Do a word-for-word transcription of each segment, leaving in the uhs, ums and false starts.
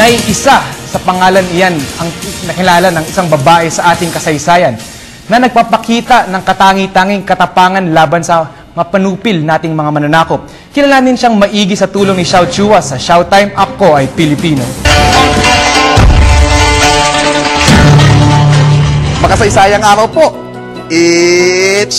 Naiisa sa pangalan iyan ang nakilala ng isang babae sa ating kasaysayan na nagpapakita ng katangi-tanging katapangan laban sa mapanupil nating mga mananakop. Kilalanin siyang maigi sa tulong ni Xiao Chua sa Showtime, Ako Ay Pilipino. Makasaysayang araw po, it's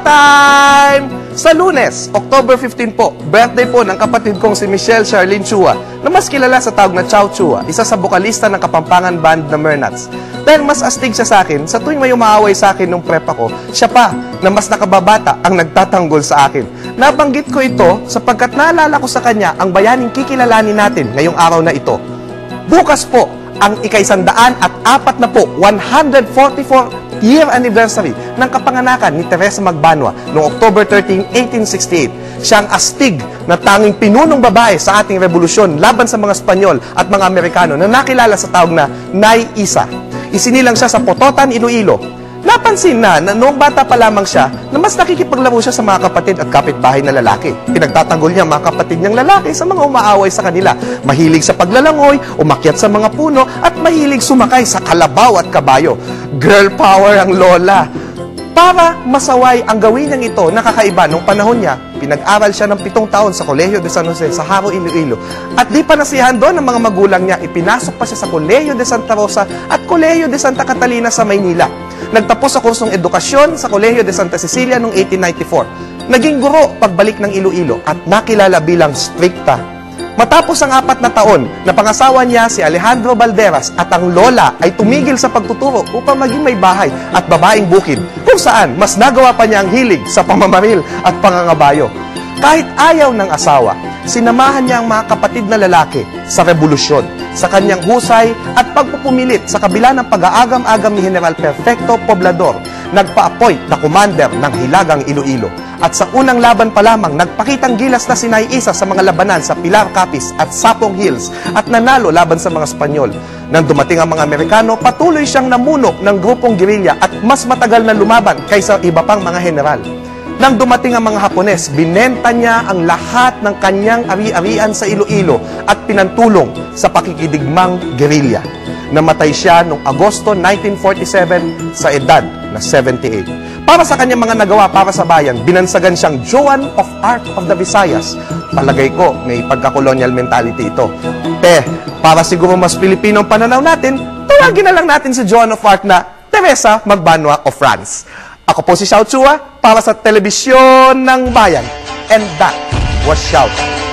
Showtime! Sa Lunes, October fifteen po, birthday po ng kapatid kong si Michelle Charlene Chua, na mas kilala sa tawag na Chow Chua, isa sa bokalista ng Kapampangan Band na Mernats. Dahil mas astig siya sa akin, sa tuwing may umaaway sa akin nung prep ako, siya pa, na mas nakababata, ang nagtatanggol sa akin. Nabanggit ko ito sapagkat naalala ko sa kanya ang bayaning kikilalanin natin ngayong araw na ito. Bukas po, ang ikaisandaan at apat na po, one hundred forty-fourth year anniversary ng kapanganakan ni Teresa Magbanua noong October thirteenth, eighteen sixty-eight. Siya ang astig na tanging pinunong babae sa ating revolusyon laban sa mga Espanyol at mga Amerikano na nakilala sa tawag na Naiisa. Isinilang siya sa Pototan, Iloilo. Napansin na, na noong bata pa lamang siya na mas nakikipaglaro siya sa mga kapatid at kapitbahay na lalaki. Pinagtatanggol niya mga kapatid niyang lalaki sa mga umaaway sa kanila. Mahilig sa paglalangoy, umakyat sa mga puno, at mahilig sumakay sa kalabaw at kabayo. Girl power ang lola. Para masaway ang gawin niyang ito, nakakaiba nung panahon niya, pinag-aral siya ng pitong taon sa Kolehiyo de San Jose sa Haro, Iloilo. At di pa nasiyahan doon ng mga magulang niya, ipinasok pa siya sa Kolehiyo de Santa Rosa at Kolehiyo de Santa Catalina sa Maynila. Nagtapos sa kursong edukasyon sa Kolehiyo de Santa Cecilia noong eighteen ninety-four. Naging guro pagbalik ng Iloilo at nakilala bilang strikta. Matapos ang apat na taon na pangasawa niya si Alejandro Balderas at ang lola ay tumigil sa pagtuturo upang maging may bahay at babaeng bukid kung saan mas nagawa pa niya ang hilig sa pamamaril at pangangabayo. Kahit ayaw ng asawa, sinamahan niya ang mga kapatid na lalaki sa revolusyon, sa kanyang husay at pagpupumilit sa kabila ng pag-aagam-agam ni General Perfecto Poblador, nagpa-appoint na commander ng Hilagang Iloilo. At sa unang laban pa lamang, nagpakitang gilas na si Naiisa sa mga labanan sa Pilar Capiz at Sapong Hills at nanalo laban sa mga Espanyol. Nang dumating ang mga Amerikano, patuloy siyang namuno ng grupong gerilya at mas matagal na lumaban kaysa iba pang mga general. Nang dumating ang mga Hapones, binenta niya ang lahat ng kanyang ari-arian sa Iloilo at pinantulong sa pakikidigmang gerilya. Namatay siya noong Agosto nineteen forty-seven sa edad na seventy-eight. Para sa kanyang mga nagawa para sa bayan, binansagan siyang Joan of Arc of the Visayas. Palagay ko, may pagka-colonial mentality ito. Te, para siguro mas Pilipino ang pananaw natin, tawagin na lang natin si Joan of Arc na Teresa Magbanua of France. Ako po si Xiao Chua para sa Telebisyon ng Bayan. And that was Showtime.